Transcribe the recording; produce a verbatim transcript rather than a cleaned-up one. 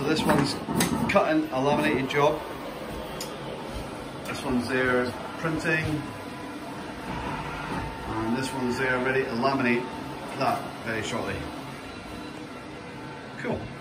this one's cutting a laminated job. This one's there printing. And this one's there ready to laminate that very shortly. Cool.